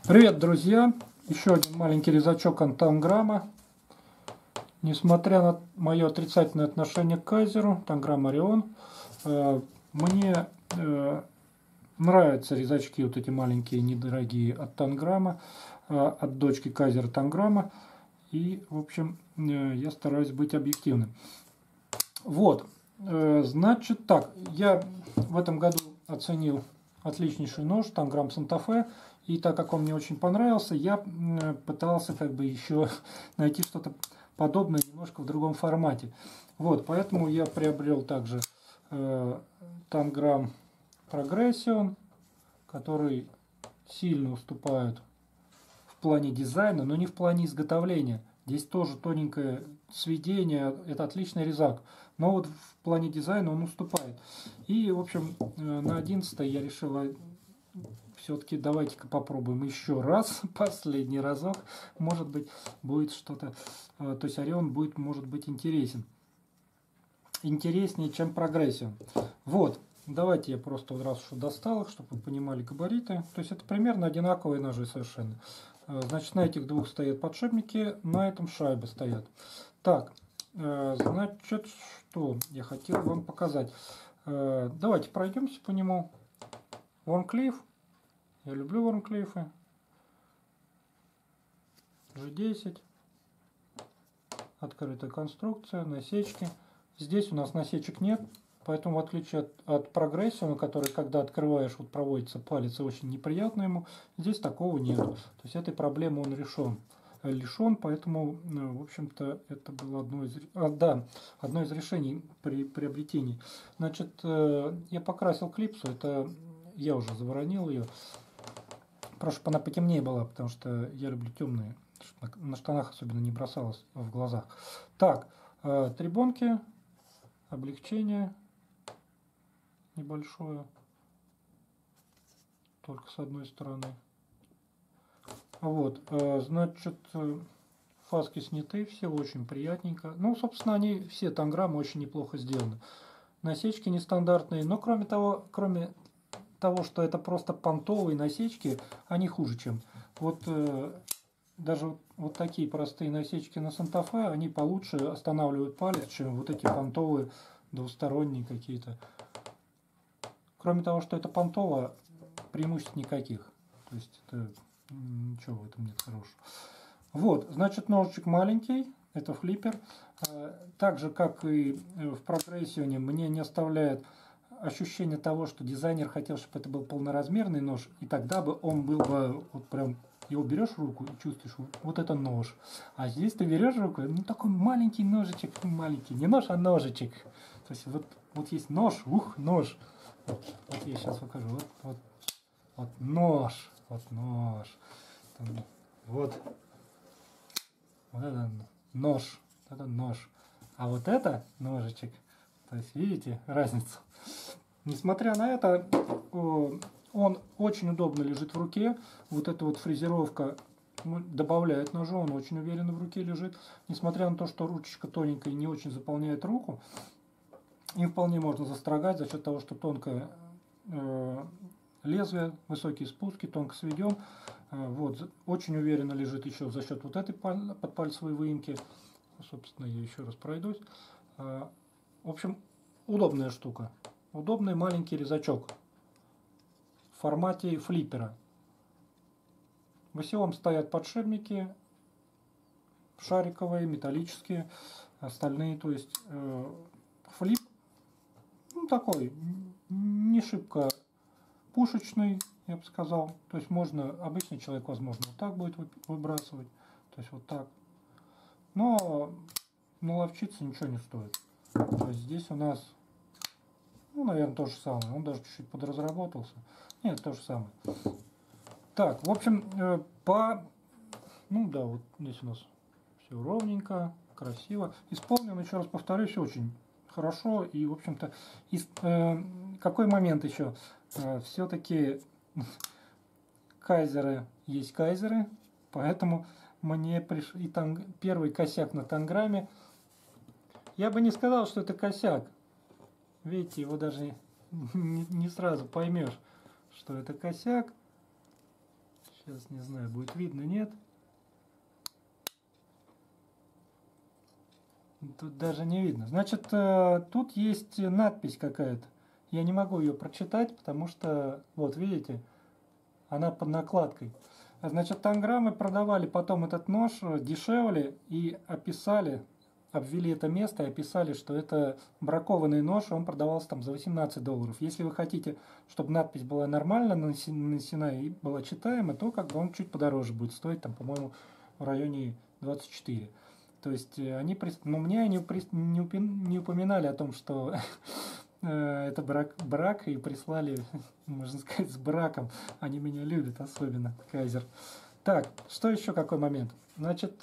Привет, друзья! Еще один маленький резачок Танграма. Несмотря на мое отрицательное отношение к Кайзеру, Танграм Орион, мне нравятся резачки вот эти маленькие, недорогие от Танграма, от дочки Кайзера Танграма. И, в общем, я стараюсь быть объективным. Вот, значит так, я в этом году оценил отличнейший нож Танграм Санта-Фе. И так как он мне очень понравился, я пытался как бы еще найти что-то подобное немножко в другом формате. Вот, поэтому я приобрел также Танграм Прогрессион, который сильно уступает в плане дизайна, но не в плане изготовления. Здесь тоже тоненькое сведение, это отличный резак. Но вот в плане дизайна он уступает. И, в общем, на 11 я решила, все-таки давайте-ка попробуем еще раз, последний разок. Может быть, будет что-то, то есть Орион будет, может быть, интересен. Интереснее, чем Прогрессион. Вот, давайте я просто вот раз уж достал их, чтобы вы понимали габариты. То есть это примерно одинаковые ножи совершенно. Значит, на этих двух стоят подшипники, на этом шайбы стоят. Так, значит, что я хотел вам показать. Давайте пройдемся по нему. Варнклифф. Я люблю Варнклиффы. G10. Открытая конструкция, насечки. Здесь у нас насечек нет, поэтому в отличие от Прогрессиона, который, когда открываешь, вот проводится палец, и очень неприятно ему, здесь такого нет. То есть этой проблемы он лишен, поэтому, в общем-то, это было одно из решений при приобретении. Значит, я покрасил клипсу, это я уже заворонил ее. Прошу, чтобы она потемнее была, потому что я люблю темные, чтобы на штанах особенно не бросалось в глазах. Так, трибонки, облегчение небольшое, только с одной стороны. Вот, значит, фаски сняты, все очень приятненько. Ну, собственно, они все Танграмы очень неплохо сделаны. Насечки нестандартные, но кроме того, что это просто понтовые насечки, они хуже, чем. Вот даже вот такие простые насечки на Санта-Фе, они получше останавливают палец, чем вот эти понтовые двусторонние какие-то. Кроме того, что это понтово, преимуществ никаких. То есть это ничего в этом нет хорошего. Вот, значит, ножичек маленький, это флиппер. Так же, как и в Прогрессионе, мне не оставляет ощущение того, что дизайнер хотел, чтобы это был полноразмерный нож, и тогда бы он был бы, вот прям, его берешь в руку и чувствуешь, вот это нож. А здесь ты берешь руку, ну такой маленький ножичек, маленький, не нож, а ножичек. То есть вот есть нож, нож. Вот я сейчас покажу, вот нож, вот это нож, это нож. А вот это ножичек. То есть видите разницу. Несмотря на это, он очень удобно лежит в руке. Вот эта вот фрезеровка добавляет ножу, он очень уверенно в руке лежит. Несмотря на то, что ручечка тоненькая и не очень заполняет руку, им вполне можно застрогать за счет того, что тонкое лезвие, высокие спуски, тонко сведен. Вот, очень уверенно лежит еще за счет вот этой подпальцевой выемки. Собственно, я еще раз пройдусь. В общем, удобная штука. Удобный маленький резачок в формате флиппера. В осевом стоят подшипники шариковые, металлические, остальные, то есть флип, ну, такой, не шибко пушечный, я бы сказал. То есть можно, обычный человек, возможно, вот так будет выбрасывать, то есть вот так. Но наловчиться ничего не стоит. То есть здесь у нас, ну, наверное, то же самое. Он даже чуть-чуть подразработался. Нет, то же самое. Так, в общем, ну да, вот здесь у нас все ровненько, красиво. Исполнен, еще раз повторюсь, очень хорошо. И, в общем-то, какой момент еще? Все-таки кайзеры есть кайзеры, поэтому мне пришел и там первый косяк на Танграме. Я бы не сказал, что это косяк. Видите, его даже не сразу поймешь, что это косяк. Сейчас не знаю, будет видно, нет. Тут даже не видно. Значит, тут есть надпись какая-то. Я не могу ее прочитать, потому что, вот видите, она под накладкой. Значит, танграммы продавали потом этот нож дешевле и описали, обвели это место и описали, что это бракованный нож, он продавался там за $18. Если вы хотите, чтобы надпись была нормально нанесена и была читаема, то как бы он чуть подороже будет стоить, там, по-моему, в районе 24. То есть они, но мне не упоминали о том, что это брак, и прислали, можно сказать, с браком. Они меня любят особенно, Кайзер. Так, что еще, какой момент? Значит,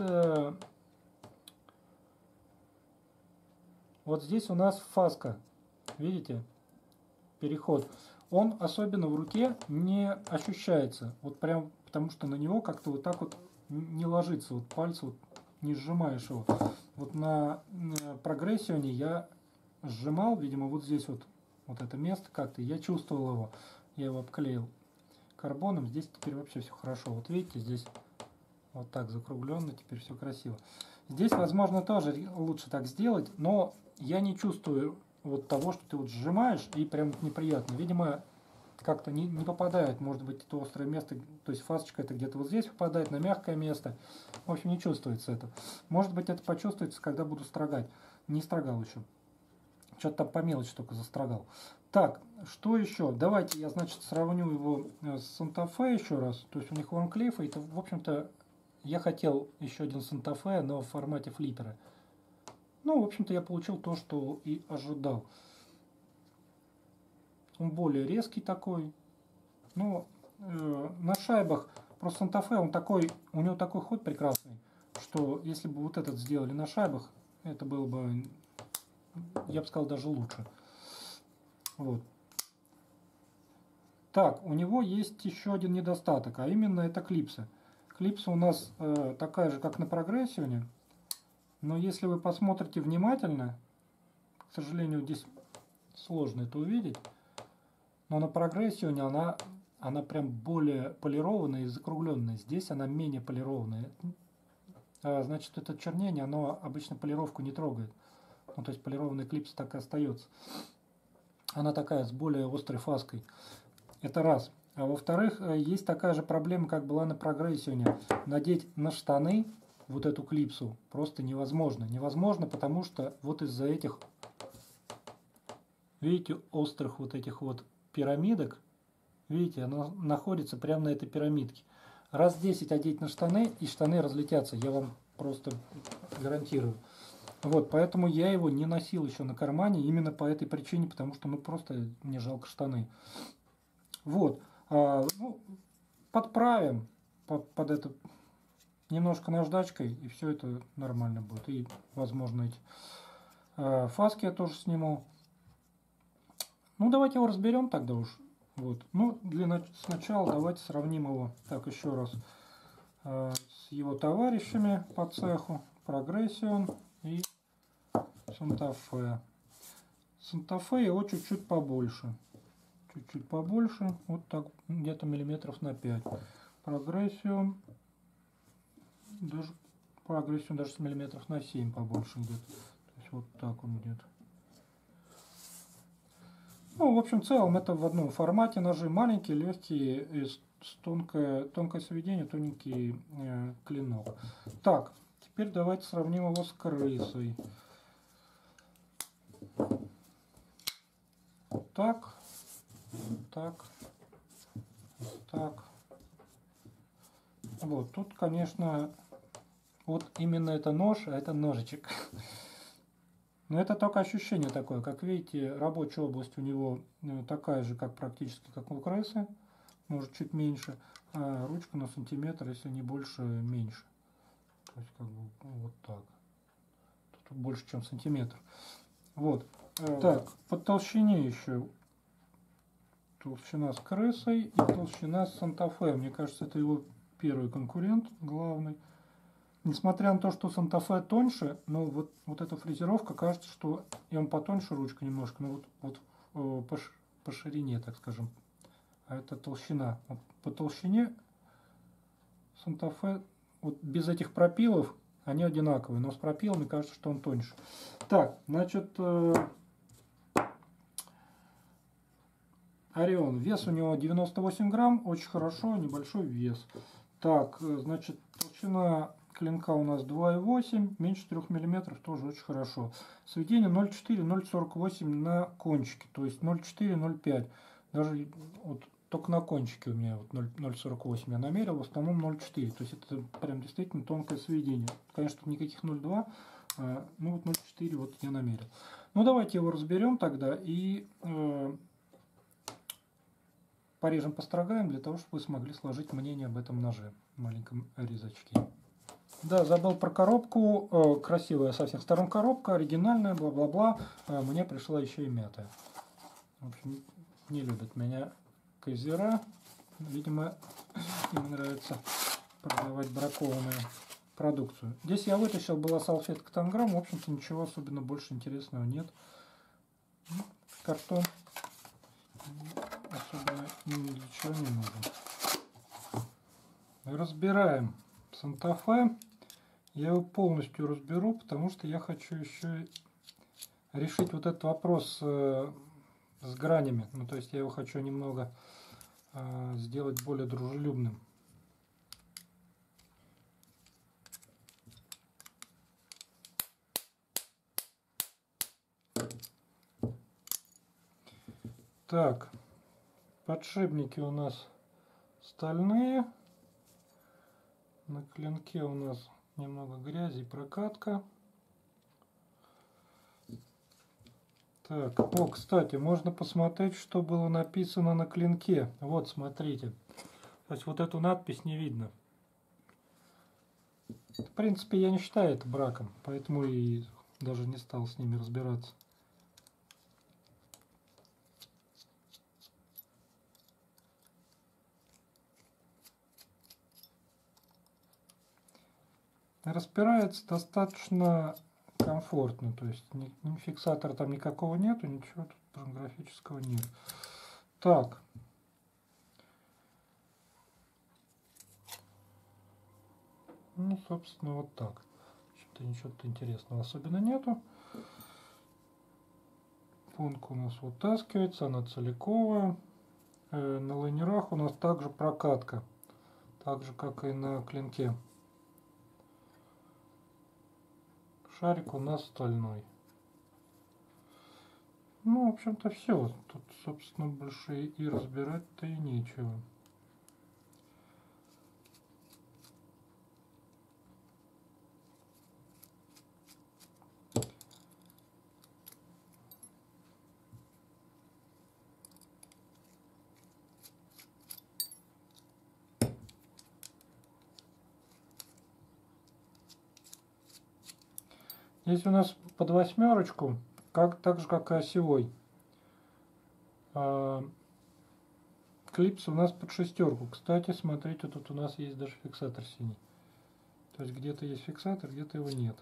вот здесь у нас фаска. Видите? Переход. Он особенно в руке не ощущается. Вот прям потому что на него как-то вот так вот не ложится. Вот пальцы вот не сжимаешь его. Вот на прогрессионе я сжимал, видимо, вот здесь вот это место как-то, я чувствовал его, я его обклеил карбоном, здесь теперь вообще все хорошо. Вот видите, здесь вот так закругленно, теперь все красиво. Здесь, возможно, тоже лучше так сделать, но я не чувствую вот того, что ты вот сжимаешь, и прям неприятно. Видимо, как-то не попадает, может быть, это острое место, то есть фасочка это где-то вот здесь попадает, на мягкое место. В общем, не чувствуется это. Может быть, это почувствуется, когда буду строгать. Не строгал еще. Что-то там по мелочи только застрогал. Так, что еще? Давайте я, значит, сравню его с Santa Fe еще раз. То есть у них Ванклифф, и это, в общем-то, я хотел еще один Santa Fe, но в формате флиппера. Ну, в общем-то, я получил то, что и ожидал. Он более резкий такой. Но на шайбах просто Santa Fe, он такой, у него такой ход прекрасный, что если бы вот этот сделали на шайбах, это было бы, я бы сказал, даже лучше. Вот. Так, у него есть еще один недостаток, а именно это клипса. Клипса у нас такая же, как на прогрессионе, но если вы посмотрите внимательно, к сожалению, здесь сложно это увидеть, но на прогрессионе она прям более полированная и закругленная. Здесь она менее полированная. Значит, это чернение, оно обычно полировку не трогает. Ну, то есть полированная клипса так и остается. Она такая с более острой фаской. Это раз. А во-вторых, есть такая же проблема, как была на прогрессионе. Надеть на штаны вот эту клипсу просто невозможно. Невозможно, потому что вот из-за этих, видите, острых вот этих вот пирамидок, видите, она находится прямо на этой пирамидке. Раз 10 одеть на штаны, и штаны разлетятся, я вам просто гарантирую. Вот, поэтому я его не носил еще на кармане, именно по этой причине, потому что, ну, просто мне жалко штаны. Вот, ну, подправим под это немножко наждачкой, и все это нормально будет. И, возможно, эти фаски я тоже сниму. Ну, давайте его разберем тогда уж. Вот. Ну, сначала давайте сравним его, так, еще раз, с его товарищами по цеху, Progression и Santa Fe. Santa Fe его чуть-чуть побольше. Чуть-чуть побольше, вот так, где-то миллиметров на 5. Progression даже с миллиметров на 7 побольше где-то. То есть вот так он где-то. Ну, в общем, в целом это в одном формате ножи. Маленькие, легкие, тонкое сведение, тоненький клинок. Так, теперь давайте сравним его с крысой. Так, так, так. Вот, тут, конечно, вот именно это нож, а это ножичек. Но это только ощущение такое. Как видите, рабочая область у него такая же, как практически как у крысы. Может, чуть меньше. А ручка на сантиметр, если не больше, меньше. То есть, как бы, вот так. Тут больше, чем сантиметр. Вот. Так, по толщине еще. Толщина с крысой и толщина с Santa Fe. Мне кажется, это его первый конкурент, главный. Несмотря на то, что Santa Fe тоньше, но вот эта фрезеровка, кажется, что и он потоньше ручка немножко, но по ширине, так скажем. А это толщина. Вот по толщине Санта-Фе, вот без этих пропилов, они одинаковые, но с пропилами кажется, что он тоньше. Так, значит, Орион. Вес у него 98 грамм, очень хорошо, небольшой вес. Так, значит, толщина клинка у нас 2,8, меньше 3 мм, тоже очень хорошо. Сведение 0,4-0,48 на кончике, то есть 0,4-0,5. Даже вот только на кончике у меня вот 0,48 я намерил, в основном 0,4. То есть это прям действительно тонкое сведение. Конечно, тут никаких 0,2, ну вот 0,4 вот я намерил. Ну давайте его разберем тогда и порежем, построгаем, для того, чтобы вы смогли сложить мнение об этом ноже, маленьком резачке. Да, забыл про коробку. Красивая со всех сторон коробка, оригинальная, бла-бла-бла. Мне пришла еще и мятая. В общем, не любят меня кайзера. Видимо, им нравится продавать бракованную продукцию. Здесь я вытащил, была салфетка Танграм. В общем-то, ничего особенно больше интересного нет. Картон особенно ни для чего не нужен. Разбираем Санта-Фе. Я его полностью разберу, потому что я хочу еще решить вот этот вопрос с гранями. Ну, то есть я его хочу немного сделать более дружелюбным. Так, подшипники у нас стальные. На клинке у нас немного грязи и прокатка. Так, о, кстати, можно посмотреть, что было написано на клинке. Вот, смотрите. То есть вот эту надпись не видно. В принципе, я не считаю это браком, поэтому и даже не стал с ними разбираться. Распирается достаточно комфортно, то есть ни фиксатора там никакого нету, ничего тут порнографического нет. Так. Ну, собственно, вот так. Что-то ничего интересного особенно нету. Пункт у нас вытаскивается, она целиковая. На лайнерах у нас также прокатка, так же как и на клинке. Шарик у нас стальной. Ну, в общем-то, все. Тут, собственно, больше и разбирать-то и нечего. Здесь у нас под восьмерочку, так же как и осевой. Клипс у нас под шестерку. Кстати, смотрите, тут у нас есть даже фиксатор синий. То есть где-то есть фиксатор, где-то его нет.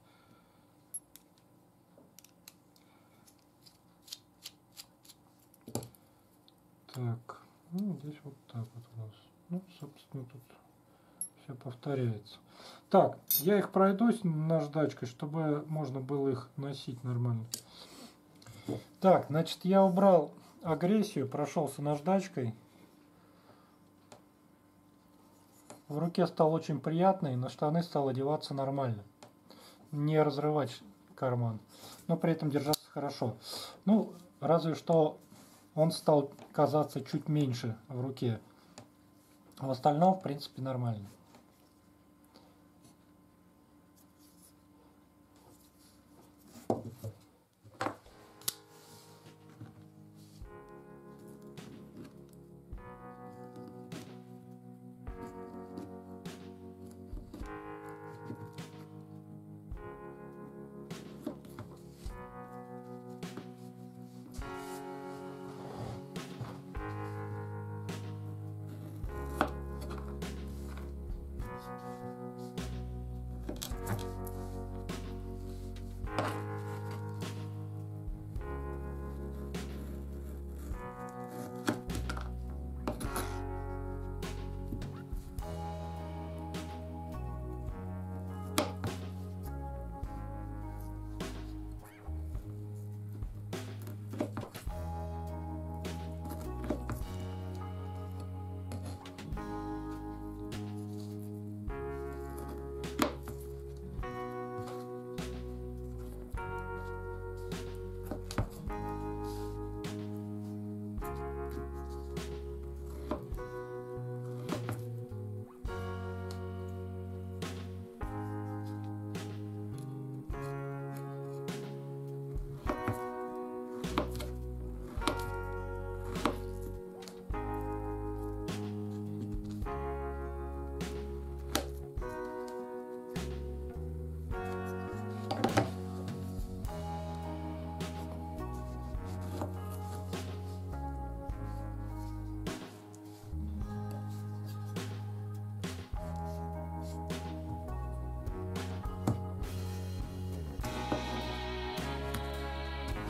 Так, ну здесь вот так вот у нас. Ну, собственно, тут все повторяется. Так, я их пройдусь наждачкой, чтобы можно было их носить нормально. Так, значит, я убрал агрессию, прошелся наждачкой. В руке стал очень приятно, и на штаны стал одеваться нормально. Не разрывать карман, но при этом держаться хорошо. Ну, разве что он стал казаться чуть меньше в руке. В остальном, в принципе, нормально.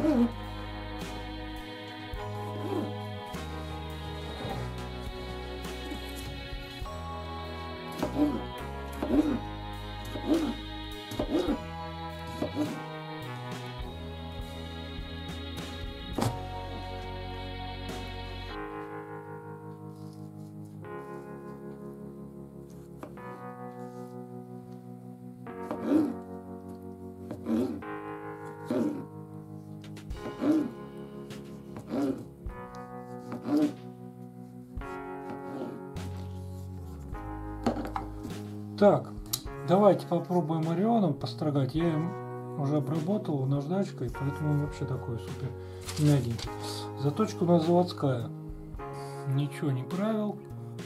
Так, давайте попробуем Орионом построгать. Я им уже обработал наждачкой, поэтому он вообще такой супер мягенький. Заточка у нас заводская. Ничего не правил.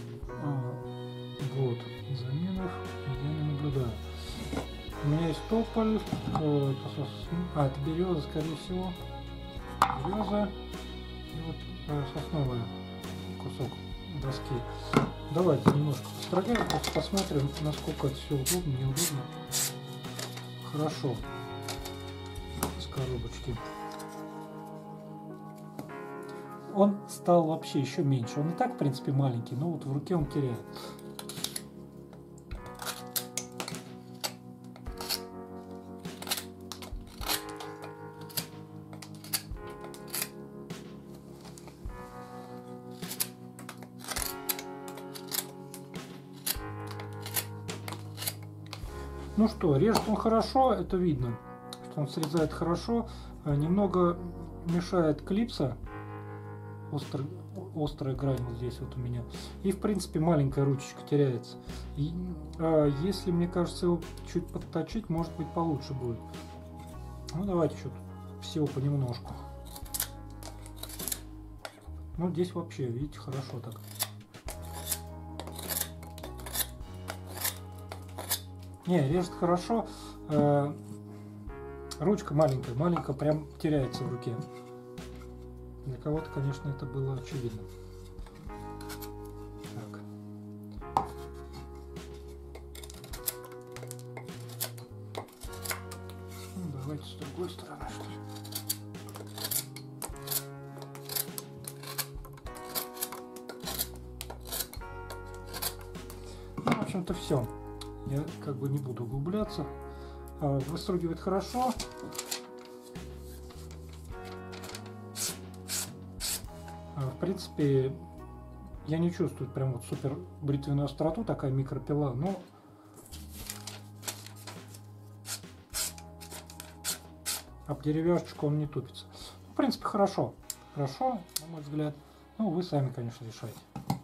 Вот, заменов я не наблюдаю. У меня есть тополь. Это береза, скорее всего. Береза. И вот сосновый кусок доски. Давайте немножко построгаем, посмотрим, насколько это все удобно, неудобно. Хорошо. С коробочки. Он стал вообще еще меньше. Он и так, в принципе, маленький, но вот в руке он теряет. Ну что, режет он хорошо, это видно, что он срезает хорошо. Немного мешает клипса, острая грань вот здесь вот у меня. И в принципе маленькая ручечка теряется. И, если, мне кажется, его чуть подточить, может быть получше будет. Ну давайте еще всего понемножку. Ну здесь вообще, видите, хорошо так. Не, режет хорошо. Ручка маленькая, прям теряется в руке. Для кого-то, конечно, это было очевидно. Так. Ну, давайте с другой стороны, что ли. Ну, в общем-то, все. Я как бы не буду углубляться. Выстругивает хорошо. В принципе, я не чувствую прям вот супер бритвенную остроту, такая микропила, но об деревяшечку он не тупится. В принципе, хорошо. Хорошо, на мой взгляд. Ну, вы сами, конечно, решайте.